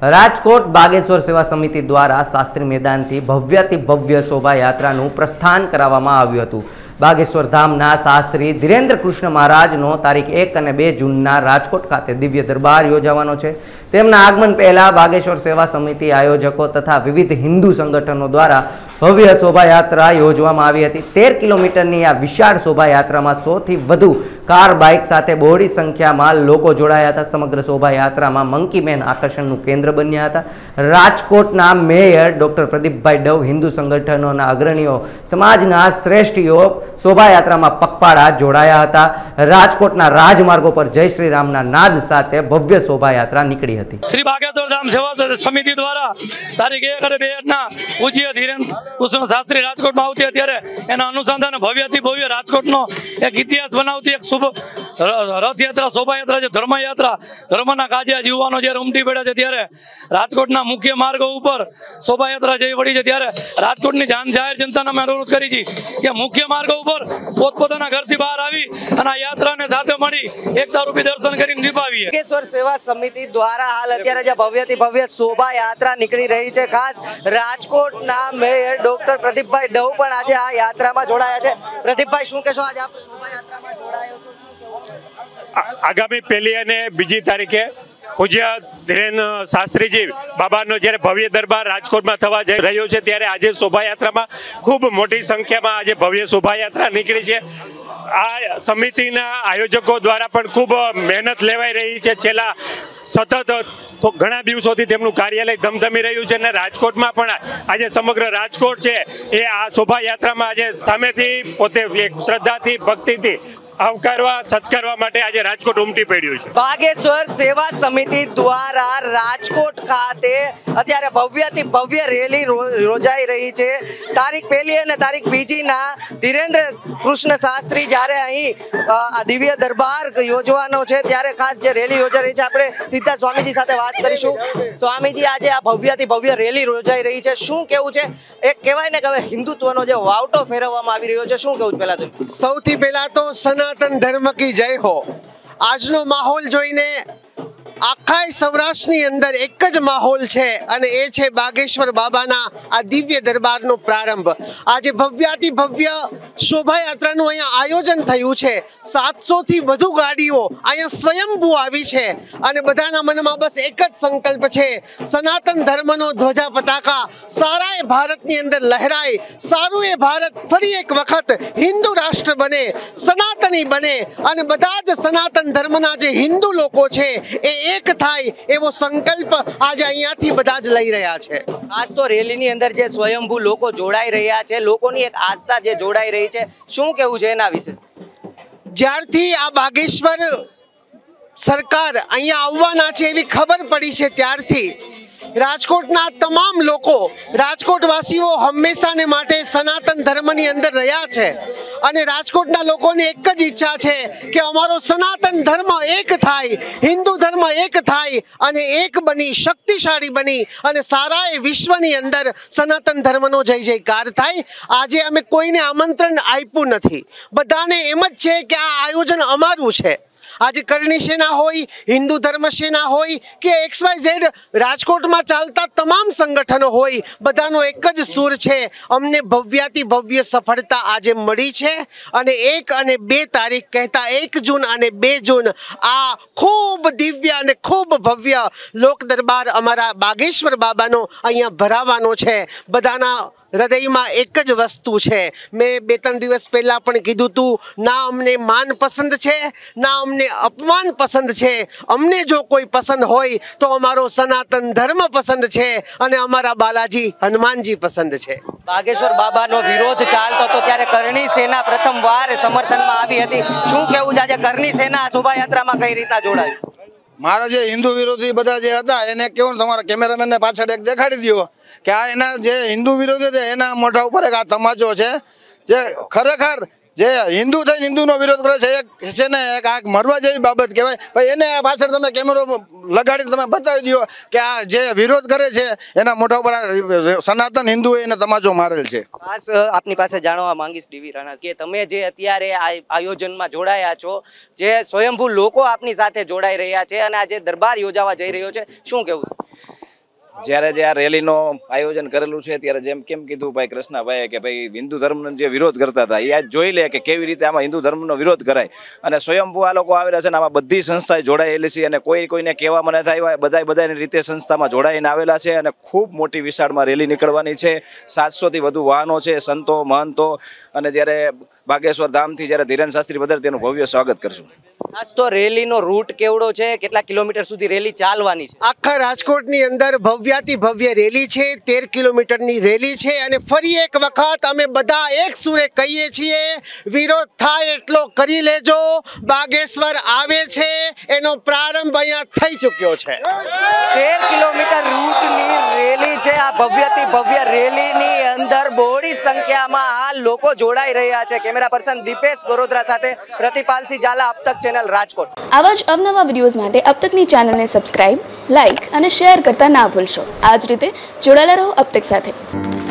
રાજકોટ બાગેશ્વર સેવા સમિતિ દ્વારા શાસ્ત્રી મેદાનથી ભવ્યથી ભવ્ય શોભાયાત્રાનું પ્રસ્થાન કરાવવામાં આવ્યું હતું। બાગેશ્વર ધામના શાસ્ત્રી ધીરેન્દ્ર કૃષ્ણ મહારાજનો તારીખ 1 અને 2 જૂનના રાજકોટ ખાતે દિવ્ય દરબાર યોજાવાનો છે। તેમના આગમન પહેલા બાગેશ્વર સેવા સમિતિ આયોજકો તથા વિવિધ હિન્દુ સંગઠનો દ્વારા ભવ્ય શોભાયાત્રા યોજવામાં આવી હતી। 13 કિલોમીટરની આ વિશાળ શોભાયાત્રામાં 100 થી વધુ કાર બાઇક સાથે બહોળી સંખ્યામાં લોકો જોડાયા હતા। સમગ્ર શોભાયાત્રામાં મંકી મેન આકર્ષણનું કેન્દ્ર બન્યા હતા। રાજકોટના મેયર ડોક્ટર પ્રદીપભાઈ ડવ, હિન્દુ સંગઠનોના અગ્રણીઓ, સમાજના શ્રેષ્ઠીઓ શોભાયાત્રામાં પગપાળા જોડાયા હતા। રાજકોટના રાજમાર્ગો પર જય શ્રી રામના નાદ સાથે ભવ્ય શોભાયાત્રા નીકળી હતી। શ્રી બાગેશ્વર ધામ સેવા સમિતિ દ્વારા તારીખ 1 અને 2 ના પૂજ્ય ધીરેન્દ્ર કૃષ્ણ શાસ્ત્રી રાજકોટમાં આવતી ત્યારે એના અનુસંધાને ભવ્યથી ભવ્ય રાજકોટનો એક ઇતિહાસ બનાવતી એક શુભ રથયાત્રા શોભાયાત્રા છે, ધર્મયાત્રા, ધર્મના કાજે યુવાનો જ્યારે ઉમટી પડ્યા છે ત્યારે રાજકોટના મુખ્ય માર્ગો ઉપર શોભાયાત્રા જઈ વળી છે। ત્યારે રાજકોટની જાહેર જનતાને અમે અનુરોધ કરી છે કે મુખ્ય માર્ગો ઉપર પોતપોતાના ઘરથી બહાર આવી અને આ યાત્રાને સાથે મળી એકતા રૂપી દર્શન કરીને નિભાવીએ। બાગેશ્વર સેવા સમિતિ દ્વારા હાલ અત્યારે જે ભવ્યથી ભવ્ય શોભાયાત્રા નીકળી રહી છે, ખાસ રાજકોટના મેયર ડોક્ટર પ્રદીપભાઈ ડવ પણ આજે આ યાત્રામાં જોડાયા છે। પ્રદીપભાઈ, શું કહેશો, આજે આપ શોભાયાત્રામાં જોડાયો છો, શું કહેવું? આગામી 1 અને 2 તારીખે પૂજ્ય ધીરેન્દ્ર શાસ્ત્રીજી બાબાનો જ્યારે ભવ્ય દરબાર રાજકોટમાં થવા જઈ રહ્યો છે ત્યારે આજે શોભાયાત્રામાં ખૂબ મોટી સંખ્યામાં આજે ભવ્ય શોભાયાત્રા નીકળી છે। આ સમિતિના આયોજકો દ્વારા પણ ખૂબ મહેનત લેવાઈ રહી છે। છેલ્લા સતત ઘણા દિવસોથી તેમનું કાર્યાલય ધમધમી રહ્યું છે અને રાજકોટમાં પણ આજે સમગ્ર રાજકોટ છે એ આ શોભાયાત્રામાં આજે સામેથી પોતે શ્રદ્ધાથી, ભક્તિથી આવકારવા, સત્કારવા માટે આજે રાજકોટ ઉમટી પડ્યું છે। બાગેશ્વર સેવા સમિતિ દ્વારા રાજકોટ ખાતે અત્યારે ભવ્યથી ભવ્ય રેલી યોજાઈ રહી છે। તારીખ 1 અને તારીખ 2 ના ધીરેન્દ્ર કૃષ્ણ શાસ્ત્રી જ્યારે અહીં દિવ્ય દરબાર યોજવાનો છે ત્યારે ખાસ જે રેલી યોજાઈ રહી છે, આપણે સીધા સ્વામીજી સાથે વાત કરીશું। સ્વામીજી, આજે આ ભવ્યથી ભવ્ય રેલી યોજાઈ રહી છે, શું કેવું છે? એક કહેવાય ને કે હવે હિન્દુત્વનો જે વાવટો ફેરવવામાં આવી રહ્યો છે, શું કેવું? પહેલા તો સૌથી પહેલા તો સનાતન ધર્મ કી જય હો। આજનો માહોલ જોઈને આખા સૌરાષ્ટ્રની અંદર એક જ માહોલ છે અને એ છે બાગેશ્વર બાબાના આ દિવ્ય દરબારનો પ્રારંભ। આજે ભવ્યાથી ભવ્ય શોભાયાત્રાનું અહીંયા આયોજન થયું છે। 700 થી વધુ ગાડીઓ અહીંયા સ્વયંભૂ આવી છે અને બધાના મનમાં બસ એક જ સંકલ્પ છે, સનાતન ધર્મનો ધ્વજા પતાકા સારા એ ભારતની અંદર લહેરાય, સારું એ ભારત ફરી એક વખત હિન્દુ રાષ્ટ્ર બને, સનાતની બને અને બધા જ સનાતન ધર્મના જે હિન્દુ લોકો છે એ એક થાય એવો સંકલ્પ આજે અહીંયાથી બધા જ લઈ રહ્યા છે। આજ તો રેલીની અંદર જે સ્વયંભૂ લોકો જોડાઈ રહ્યા છે, લોકોની એક આસ્થા જે જોડાઈ રહી છે, શું કેવું છે એના વિશે? જ્યારથી આ બાગેશ્વર સરકાર અહીંયા આવવાના છે એવી ખબર પડી છે ત્યારથી રાજકોટના તમામ લોકો, રાજકોટવાસીઓ હંમેશાને માટે સનાતન ધર્મની અંદર રહ્યા છે અને રાજકોટના લોકોની એક જ ઈચ્છા છે કે અમારો સનાતન ધર્મ એક થાય, હિન્દુ ધર્મ એક થાય અને એક બની, શક્તિશાળી બની અને સારા એ વિશ્વની અંદર સનાતન ધર્મનો જય જયકાર થાય। આજે અમે કોઈને આમંત્રણ આપ્યું નથી, બધાને એમ જ છે કે આ આયોજન અમારું છે। આજે કરણી સેના હોય, હિન્દુ ધર્મ સેના હોય કે XYZ રાજકોટમાં ચાલતા તમામ સંગઠનો હોય, બધાનો એક જ સૂર છે, અમને ભવ્યાથી ભવ્ય સફળતા આજે મળી છે અને 1 અને 2 તારીખ કહેતા 1 જૂન અને 2 જૂન આ ખૂબ દિવ્ય અને ખૂબ ભવ્ય લોક દરબાર અમારા બાગેશ્વર બાબાનો અહીંયા ભરાવાનો છે। બધાના હૃદયમાં એક જ વસ્તુ છે, મેં 2-3 દિવસ પહેલા પણ કીધું હતું, ના અમને માન પસંદ છે, ના અમને અપમાન પસંદ છે, અમને જો કોઈ પસંદ હોય તો અમારો સનાતન ધર્મ પસંદ છે અને અમારા બાલાજી હનુમાનજી પસંદ છે। બાગેશ્વર બાબાનો વિરોધ ચાલતો હતો ત્યારે કરણી સેના પ્રથમવાર સમર્થનમાં આવી હતી, શું કેવું? આજે કરણી સેના શોભાયાત્રામાં કઈ રીતના જોડાય? મારા જે હિન્દુ વિરોધી બધા જે હતા એને કેવું, તમારા કેમેરામેનને પાછળ એક દેખાડી દો કે આ એના જે હિન્દુ વિરોધી છે એના મોઢા ઉપર એક આ તમાચો છે જે ખરેખર જે હિન્દુ થઈને હિન્દુનો વિરોધ કરે છે, એક છે ને એક આ મરવા જેવી બાબત કહેવાય ભાઈ। એને પાછળ તમે કેમેરો લગાડીને તમે બતાવી દો કે આ જે વિરોધ કરે છે એના મોઢા ઉપર સનાતન હિન્દુએ એને તમાચો મારેલ છે। ખાસ આપની પાસે જાણવા માંગીશ ડીવી રાણા કે તમે જે અત્યારે આયોજનમાં જોડાયા છો, જે સ્વયંભૂ લોકો આપની સાથે જોડાઈ રહ્યા છે અને આ જે દરબાર યોજાવા જઈ રહ્યો છે, શું કહેવું? જ્યારે જે આ રેલીનો આયોજન કરેલું છે ત્યારે જેમ કેમ કીધું ભાઈ કૃષ્ણાભાઈએ કે ભાઈ હિન્દુ ધર્મનો જે વિરોધ કરતા હતા એ આજ જોઈ લે કે કેવી રીતે આમાં હિન્દુ ધર્મનો વિરોધ કરાય અને સ્વયંભૂ આ લોકો આવેલા છે ને આમાં બધી સંસ્થાએ જોડાયેલી છે અને કોઈને કહેવામાં નથી આવ્યા બધાની રીતે સંસ્થામાં જોડાઈને આવેલા છે અને ખૂબ મોટી વિશાળમાં રેલી નીકળવાની છે 700થી વધુ વાહનો છે સંતો મહંતો અને જ્યારે બાગેશ્વર ધામથી જ્યારે ધીરેન શાસ્ત્રી પધારે તેનું ભવ્ય સ્વાગત કરશું। ખાસ તો રેલીનો રૂટ કેવડો છે, કેટલા કિલોમીટર સુધી રેલી ચાલવાની છે? આખા રાજકોટની અંદર ભવ્યાતિ ભવ્ય રેલી છે, 13 કિલોમીટરની રેલી છે અને ફરી એક વખત અમે બધા એક સુરે કહીએ છીએ વિરોધ થાય એટલો કરી લેજો। બાગેશ્વર આવે છે એનો પ્રારંભ અહીંયા થઈ ચૂક્યો છે। 13 કિલોમીટર રૂટની રેલી છે। આ ભવ્યથી ભવ્ય રેલીની અંદર બહોળી સંખ્યામાં આ લોકો જોડાઈ રહ્યા છે। કેમેરા પર્સન દીપેશ ગોરોદ્રા સાથે પ્રતિપાલસિંહ ઝાલા, અબ તક ચેનલ રાજકોટ। આવા જ અવનવા વિડીયોઝ માટે અબ તકની ચેનલને સબસ્ક્રાઇબ, લાઇક અને શેર કરતા ના ભૂલશો। આ જ રીતે જોડાયેલા રહો અબ તક સાથે।